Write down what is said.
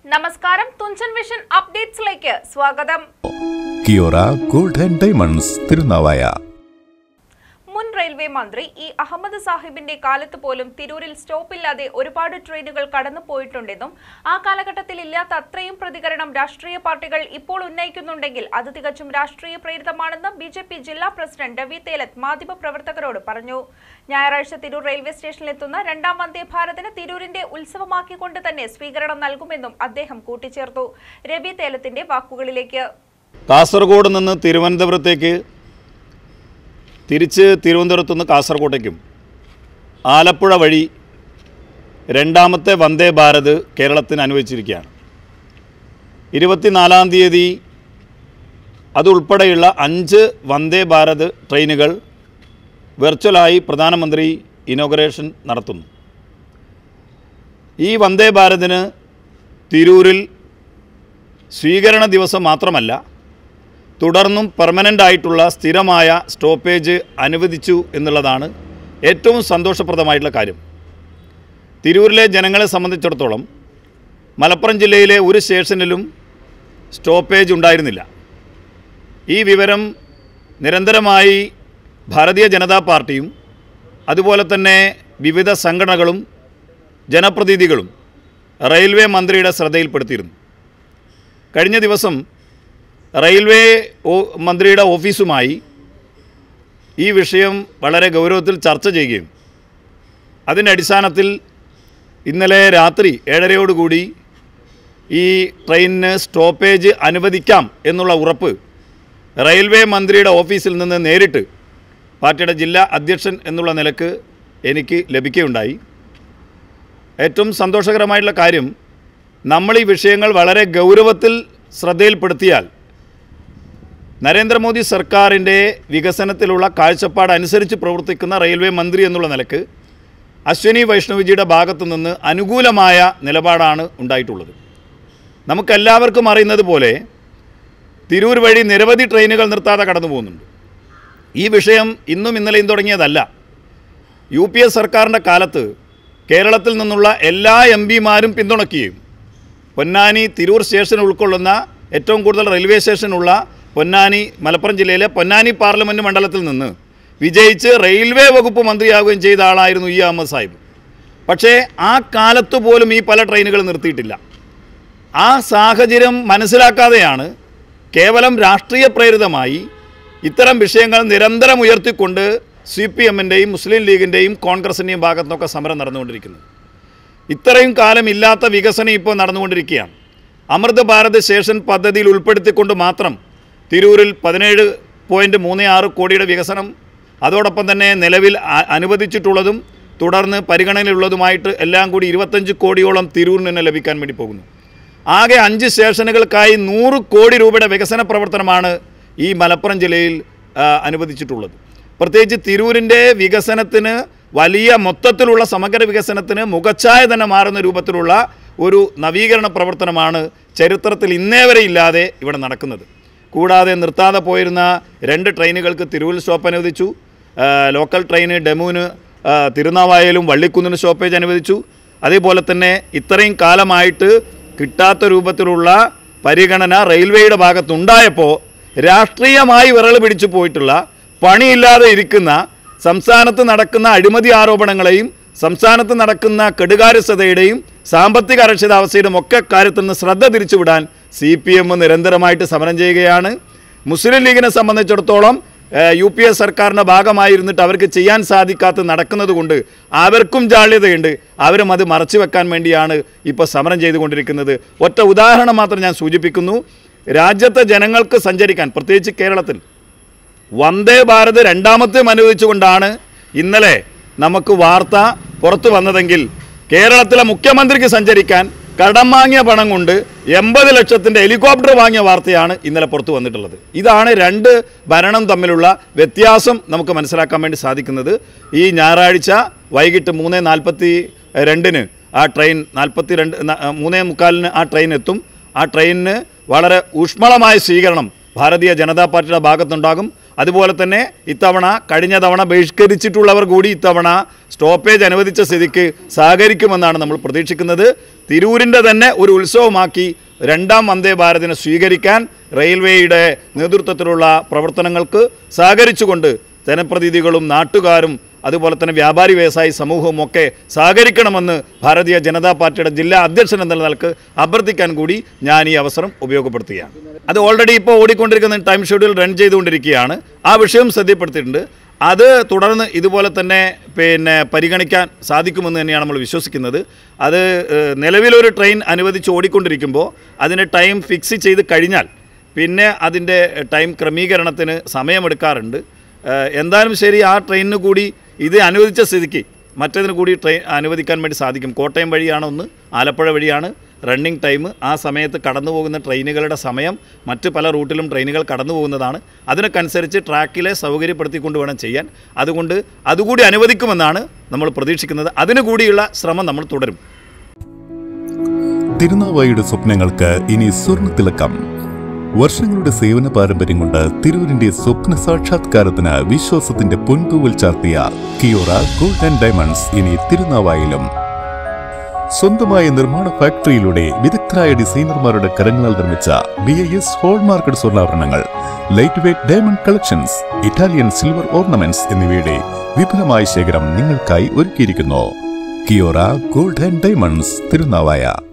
നമസ്കാരം, തുഞ്ചൻ വിഷൻ അപ്ഡേറ്റ്സിലേക്ക് സ്വാഗതം. Kiora gold and diamonds Tirunavaya. മുൻ റെയിൽവേ മന്ത്രി അഹമ്മദ് സാഹിബിന്റെ കാലത്ത് പോലും തിരൂരിൽ സ്റ്റോപ്പില്ലാതെ ഒരുപാട് ട്രെയിനുകൾ കടന്നു പോയിട്ടുണ്ടെന്നും ആ കാലഘട്ടത്തിൽ ഇല്ലാത്ത അത്രയും പ്രതികരണം രാഷ്ട്രീയ പാർട്ടികൾ ഇപ്പോൾ ഉന്നയിക്കുന്നുണ്ടെങ്കിൽ അത് തികച്ചും രാഷ്ട്രീയ പ്രേരിതമാണെന്ന് ബിജെപി ജില്ലാ പ്രസിഡന്റ് രവി തേലത്ത് മാധ്യമപ്രവർത്തകരോട് പറഞ്ഞു. ഞായറാഴ്ച തിരൂർ റെയിൽവേ സ്റ്റേഷനിലെത്തുന്ന രണ്ടാം വന്ദേ ഭാരതിന് തിരൂരിന്റെ ഉത്സവമാക്കിക്കൊണ്ട് തന്നെ സ്വീകരണം നൽകുമെന്നും അദ്ദേഹം കൂട്ടിച്ചേർത്തു. രവി തേലത്തിന്റെ വാക്കുകളിലേക്ക്. കാസർഗോഡ് നിന്ന് തിരുവനന്തപുരത്തേക്ക്, തിരിച്ച് തിരുവനന്തപുരത്തു നിന്ന് കാസർഗോട്ടേക്കും ആലപ്പുഴ വഴി രണ്ടാമത്തെ വന്ദേ ഭാരത് കേരളത്തിന് അനുവദിച്ചിരിക്കുകയാണ്. 24-ാം തീയതി അതുൾപ്പെടെയുള്ള 5 വന്ദേ ഭാരത് ട്രെയിനുകൾ വെർച്വലായി പ്രധാനമന്ത്രി ഇനോഗ്രേഷൻ നടത്തുന്നു. ഈ വന്ദേ ഭാരതിന് തിരൂരിൽ സ്വീകരണ ദിവസം മാത്രമല്ല, തുടർന്നും പെർമനൻ്റ് ആയിട്ടുള്ള സ്ഥിരമായ സ്റ്റോപ്പേജ് അനുവദിച്ചു എന്നുള്ളതാണ് ഏറ്റവും സന്തോഷപ്രദമായിട്ടുള്ള കാര്യം. തിരൂരിലെ ജനങ്ങളെ സംബന്ധിച്ചിടത്തോളം മലപ്പുറം ജില്ലയിലെ ഒരു സ്റ്റേഷനിലും സ്റ്റോപ്പേജ് ഉണ്ടായിരുന്നില്ല. ഈ വിവരം നിരന്തരമായി ഭാരതീയ ജനതാ പാർട്ടിയും അതുപോലെ തന്നെ വിവിധ സംഘടനകളും ജനപ്രതിനിധികളും റെയിൽവേ മന്ത്രിയുടെ ശ്രദ്ധയിൽപ്പെടുത്തിയിരുന്നു. കഴിഞ്ഞ ദിവസം റെയിൽവേ മന്ത്രിയുടെ ഓഫീസുമായി ഈ വിഷയം വളരെ ഗൗരവത്തിൽ ചർച്ച ചെയ്യുകയും അതിൻ്റെ അടിസ്ഥാനത്തിൽ ഇന്നലെ രാത്രി 7:30 ഈ ട്രെയിനിന് സ്റ്റോപ്പേജ് അനുവദിക്കാം എന്നുള്ള ഉറപ്പ് റെയിൽവേ മന്ത്രിയുടെ ഓഫീസിൽ നിന്ന് നേരിട്ട് പാർട്ടിയുടെ ജില്ലാ അധ്യക്ഷൻ എന്നുള്ള നിലക്ക് എനിക്ക് ലഭിക്കുകയുണ്ടായി. ഏറ്റവും സന്തോഷകരമായിട്ടുള്ള കാര്യം, നമ്മൾ ഈ വിഷയങ്ങൾ വളരെ ഗൗരവത്തിൽ ശ്രദ്ധയിൽപ്പെടുത്തിയാൽ നരേന്ദ്രമോദി സർക്കാരിൻ്റെ വികസനത്തിലുള്ള കാഴ്ചപ്പാട് അനുസരിച്ച് പ്രവർത്തിക്കുന്ന റെയിൽവേ മന്ത്രി എന്നുള്ള നിലക്ക് അശ്വിനി വൈഷ്ണവ്ജിയുടെ ഭാഗത്തു നിന്ന് അനുകൂലമായ നിലപാടാണ് ഉണ്ടായിട്ടുള്ളത്. നമുക്കെല്ലാവർക്കും അറിയുന്നത് പോലെ തിരൂർ വഴി നിരവധി ട്രെയിനുകൾ നിർത്താതെ കടന്നു പോകുന്നുണ്ട്. ഈ വിഷയം ഇന്നും ഇന്നലെയും തുടങ്ങിയതല്ല. UPA സർക്കാരിൻ്റെ കാലത്ത് കേരളത്തിൽ നിന്നുള്ള എല്ലാ MP-മാരും പിന്തുണയ്ക്കുകയും പൊന്നാനി തിരൂർ സ്റ്റേഷൻ ഉൾക്കൊള്ളുന്ന ഏറ്റവും കൂടുതൽ റെയിൽവേ സ്റ്റേഷനുള്ള പൊന്നാനി, മലപ്പുറം ജില്ലയിലെ പൊന്നാനി പാർലമെൻറ്റ് മണ്ഡലത്തിൽ നിന്ന് വിജയിച്ച് റെയിൽവേ വകുപ്പ് മന്ത്രിയാവുകയും ചെയ്ത ആളായിരുന്നു അഹമ്മദ് സാഹിബ്. പക്ഷേ ആ കാലത്ത് പോലും ഈ പല ട്രെയിനുകൾ നിർത്തിയിട്ടില്ല. ആ സാഹചര്യം മനസ്സിലാക്കാതെയാണ് കേവലം രാഷ്ട്രീയ പ്രേരിതമായി ഇത്തരം വിഷയങ്ങൾ നിരന്തരം ഉയർത്തിക്കൊണ്ട് CPM-ൻ്റെയും മുസ്ലിം ലീഗിൻ്റെയും കോൺഗ്രസിൻ്റെയും ഭാഗത്തുനിന്നൊക്കെ സമരം നടന്നുകൊണ്ടിരിക്കുന്നത്. ഇത്രയും കാലം ഇല്ലാത്ത വികസനം ഇപ്പോൾ നടന്നുകൊണ്ടിരിക്കുകയാണ്. അമൃത് ഭാരത് സ്റ്റേഷൻ പദ്ധതിയിൽ ഉൾപ്പെടുത്തിക്കൊണ്ട് മാത്രം തിരൂരിൽ 17.36 കോടിയുടെ വികസനം, അതോടൊപ്പം തന്നെ നിലവിൽ അനുവദിച്ചിട്ടുള്ളതും തുടർന്ന് പരിഗണനയിലുള്ളതുമായിട്ട് എല്ലാം കൂടി 25 കോടിയോളം തിരൂരിന് തന്നെ ലഭിക്കാൻ വേണ്ടി പോകുന്നു. ആകെ 5 സ്റ്റേഷനുകൾക്കായി 100 കോടി രൂപയുടെ വികസന പ്രവർത്തനമാണ് ഈ മലപ്പുറം ജില്ലയിൽ അനുവദിച്ചിട്ടുള്ളത്. പ്രത്യേകിച്ച് തിരൂരിൻ്റെ വികസനത്തിന്, വലിയ മൊത്തത്തിലുള്ള സമഗ്ര വികസനത്തിന് മുഖച്ഛായ തന്നെ മാറുന്ന രൂപത്തിലുള്ള ഒരു നവീകരണ പ്രവർത്തനമാണ് ചരിത്രത്തിൽ ഇന്നേ വരെ ഇല്ലാതെ ഇവിടെ നടക്കുന്നത്. കൂടാതെ നിർത്താതെ പോയിരുന്ന 2 ട്രെയിനുകൾക്ക് തിരൂരിൽ സ്റ്റോപ്പ് അനുവദിച്ചു. ലോക്കൽ ട്രെയിന് ഡെമുവിന് തിരുനാവായയിലും വള്ളിക്കുന്നിന് സ്റ്റോപ്പേജ് അനുവദിച്ചു. അതേപോലെ തന്നെ ഇത്രയും കാലമായിട്ട് കിട്ടാത്ത രൂപത്തിലുള്ള പരിഗണന റെയിൽവേയുടെ ഭാഗത്തുണ്ടായപ്പോൾ രാഷ്ട്രീയമായി വിരൽ പിടിച്ചു പോയിട്ടുള്ള, പണിയില്ലാതെ ഇരിക്കുന്ന, സംസ്ഥാനത്ത് നടക്കുന്ന അഴിമതി ആരോപണങ്ങളെയും സംസ്ഥാനത്ത് നടക്കുന്ന കെടുകാര്യസ്ഥതയുടെയും സാമ്പത്തിക അരക്ഷിതാവസ്ഥയുടെയും ഒക്കെ കാര്യത്തിൽ നിന്ന് ശ്രദ്ധ തിരിച്ചുവിടാൻ CPM നിരന്തരമായിട്ട് സമരം ചെയ്യുകയാണ്. മുസ്ലിം ലീഗിനെ സംബന്ധിച്ചിടത്തോളം UPA സർക്കാരിൻ്റെ ഭാഗമായിരുന്നിട്ട് അവർക്ക് ചെയ്യാൻ സാധിക്കാത്ത നടക്കുന്നത് കൊണ്ട് അവർക്കും ജാള്യതയുണ്ട്. അവരും അത് മറച്ചു വെക്കാൻ വേണ്ടിയാണ് ഇപ്പോൾ സമരം ചെയ്തുകൊണ്ടിരിക്കുന്നത്. ഒറ്റ ഉദാഹരണം മാത്രം ഞാൻ സൂചിപ്പിക്കുന്നു. രാജ്യത്തെ ജനങ്ങൾക്ക് സഞ്ചരിക്കാൻ, പ്രത്യേകിച്ച് കേരളത്തിൽ വന്ദേ ഭാരത് രണ്ടാമത്തെയും അനുവദിച്ചുകൊണ്ടാണ് ഇന്നലെ നമുക്ക് വാർത്ത പുറത്തു വന്നതെങ്കിൽ കേരളത്തിലെ മുഖ്യമന്ത്രിക്ക് സഞ്ചരിക്കാൻ കടം വാങ്ങിയ പണം കൊണ്ട് 80 ലക്ഷത്തിൻ്റെ ഹെലികോപ്റ്റർ വാങ്ങിയ വാർത്തയാണ് ഇന്നലെ പുറത്തു വന്നിട്ടുള്ളത്. ഇതാണ് 2 ഭരണം തമ്മിലുള്ള വ്യത്യാസം നമുക്ക് മനസ്സിലാക്കാൻ വേണ്ടി സാധിക്കുന്നത്. ഈ ഞായറാഴ്ച വൈകിട്ട് 3:42 ആ ട്രെയിൻ 3:45 ആ ട്രെയിൻ എത്തും. ആ ട്രെയിനിന് വളരെ ഊഷ്മളമായ സ്വീകരണം ഭാരതീയ ജനതാ പാർട്ടിയുടെ ഭാഗത്തുണ്ടാകും. അതുപോലെ തന്നെ ഇത്തവണ കഴിഞ്ഞ തവണ ബഹിഷ്കരിച്ചിട്ടുള്ളവർ കൂടി ഇത്തവണ സ്റ്റോപ്പേജ് അനുവദിച്ച സ്ഥിതിക്ക് സഹകരിക്കുമെന്നാണ് നമ്മൾ പ്രതീക്ഷിക്കുന്നത്. തിരൂരിൻ്റെ തന്നെ ഒരു ഉത്സവമാക്കി രണ്ടാം വന്ദേ ഭാരതിനെ സ്വീകരിക്കാൻ റെയിൽവേയുടെ നേതൃത്വത്തിലുള്ള പ്രവർത്തനങ്ങൾക്ക് സഹകരിച്ചുകൊണ്ട് ജനപ്രതിനിധികളും നാട്ടുകാരും അതുപോലെ തന്നെ വ്യാപാരി വ്യവസായി സമൂഹവും ഒക്കെ സഹകരിക്കണമെന്ന് ഭാരതീയ ജനതാ പാർട്ടിയുടെ ജില്ലാ അധ്യക്ഷൻ എന്ന നിലക്ക് അഭ്യർത്ഥിക്കാൻ കൂടി ഞാൻ ഈ അവസരം ഉപയോഗപ്പെടുത്തുകയാണ്. അത് ഓൾറെഡി ഇപ്പോൾ ഓടിക്കൊണ്ടിരിക്കുന്ന ടൈം ഷെഡ്യൂൾ റൺ ചെയ്തുകൊണ്ടിരിക്കുകയാണ്. ആ വിഷയം ശ്രദ്ധപ്പെടുത്തിയിട്ടുണ്ട്. അത് തുടർന്ന് ഇതുപോലെ തന്നെ പരിഗണിക്കാൻ സാധിക്കുമെന്ന് തന്നെയാണ് നമ്മൾ വിശ്വസിക്കുന്നത്. അത് നിലവിലൊരു ട്രെയിൻ അനുവദിച്ച് ഓടിക്കൊണ്ടിരിക്കുമ്പോൾ അതിന് ടൈം ഫിക്സ് ചെയ്ത് കഴിഞ്ഞാൽ പിന്നെ അതിൻ്റെ ടൈം ക്രമീകരണത്തിന് സമയമെടുക്കാറുണ്ട്. എന്തായാലും ശരി, ആ ട്രെയിനിന് കൂടി ഇത് അനുവദിച്ച സ്ഥിതിക്ക് മറ്റതിന് കൂടി ട്രെയിൻ അനുവദിക്കാൻ വേണ്ടി സാധിക്കും. കോട്ടയം വഴിയാണ് ഒന്ന്, ആലപ്പുഴ വഴിയാണ് റണ്ണിങ് ടൈം. ആ സമയത്ത് കടന്നു പോകുന്ന ട്രെയിനുകളുടെ സമയം മറ്റ് പല റൂട്ടിലും ട്രെയിനുകൾ കടന്നു പോകുന്നതാണ്. അതിനനുസരിച്ച് ട്രാക്കിലെ സൗകര്യപ്പെടുത്തിക്കൊണ്ട് വേണം ചെയ്യാൻ. അതുകൊണ്ട് അതുകൂടി അനുവദിക്കുമെന്നാണ് നമ്മൾ പ്രതീക്ഷിക്കുന്നത്. അതിനു കൂടിയുള്ള ശ്രമം നമ്മൾ തുടരും. തിരുനാവായിയുടെ സ്വപ്നങ്ങൾക്ക് ഇനി സ്വർണ്ണത്തിളക്കം. വർഷങ്ങളുടെ സേവന പാരമ്പര്യം കൊണ്ട് തിരൂരിന്റെ സ്വപ്ന സാക്ഷാത്കാരത്തിന് വിശ്വാസത്തിന്റെ പൊൻതൂവൽ ചാർത്തിയ കിയോറ ഗോൾഡ് ആൻഡ് ഡയമണ്ട്സ് ഇനി തിരുനാവായിലും. സ്വന്തമായ നിർമ്മാണ ഫാക്ടറിയിലൂടെ വിദഗ്ധരായ ഡിസൈനർമാരുടെ കരങ്ങളാൽ നിർമ്മിച്ച BIS ഹോൾമാർക്കഡ് സ്വർണ്ണാഭരണങ്ങൾ, light weight diamond collections, Italian silver ornaments എന്നിവയുടെ വിപുലമായ ശേഖരം നിങ്ങൾക്കായി ഒരുക്കിയിരിക്കുന്നു. Kiora gold and diamonds, Thirunavaya.